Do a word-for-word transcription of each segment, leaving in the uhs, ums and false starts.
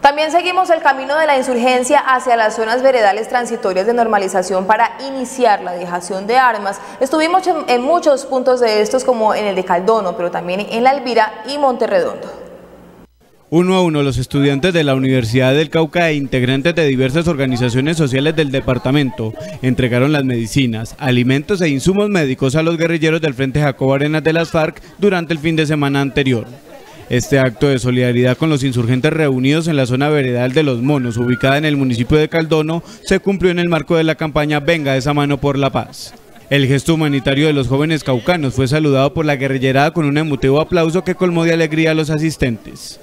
También seguimos el camino de la insurgencia hacia las zonas veredales transitorias de normalización para iniciar la dejación de armas. Estuvimos en muchos puntos de estos, como en el de Caldono, pero también en La Elvira y Monterredondo. Uno a uno, los estudiantes de la Universidad del Cauca e integrantes de diversas organizaciones sociales del departamento entregaron las medicinas, alimentos e insumos médicos a los guerrilleros del Frente Jacobo Arenas de las FARC durante el fin de semana anterior. Este acto de solidaridad con los insurgentes reunidos en la zona veredal de Los Monos, ubicada en el municipio de Caldono, se cumplió en el marco de la campaña Venga esa mano por la paz. El gesto humanitario de los jóvenes caucanos fue saludado por la guerrillerada con un emotivo aplauso que colmó de alegría a los asistentes.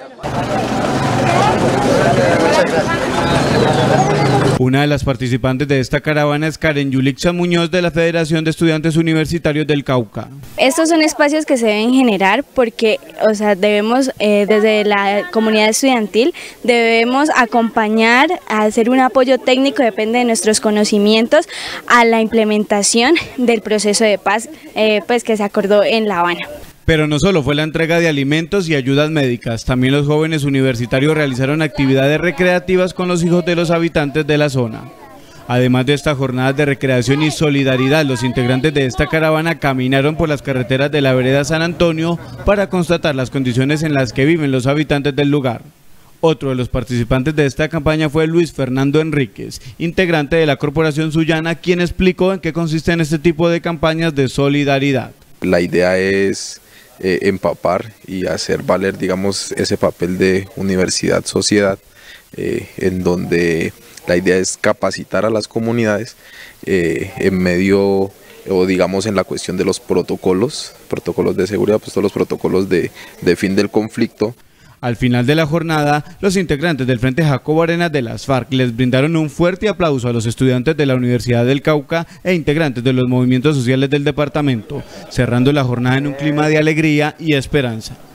Una de las participantes de esta caravana es Karen Yulixa Muñoz, de la Federación de Estudiantes Universitarios del Cauca. Estos son espacios que se deben generar porque, o sea, debemos, eh, desde la comunidad estudiantil, debemos acompañar, a hacer un apoyo técnico, depende de nuestros conocimientos, a la implementación del proceso de paz eh, pues, que se acordó en La Habana. Pero no solo fue la entrega de alimentos y ayudas médicas, también los jóvenes universitarios realizaron actividades recreativas con los hijos de los habitantes de la zona. Además de estas jornadas de recreación y solidaridad, los integrantes de esta caravana caminaron por las carreteras de la vereda San Antonio para constatar las condiciones en las que viven los habitantes del lugar. Otro de los participantes de esta campaña fue Luis Fernando Enríquez, integrante de la Corporación Sullana, quien explicó en qué consisten este tipo de campañas de solidaridad. La idea es Eh, empapar y hacer valer, digamos, ese papel de universidad-sociedad, eh, en donde la idea es capacitar a las comunidades eh, en medio, o digamos en la cuestión de los protocolos, protocolos de seguridad, pues todos los protocolos de, de fin del conflicto. Al final de la jornada, los integrantes del Frente Jacobo Arenas de las FARC les brindaron un fuerte aplauso a los estudiantes de la Universidad del Cauca e integrantes de los movimientos sociales del departamento, cerrando la jornada en un clima de alegría y esperanza.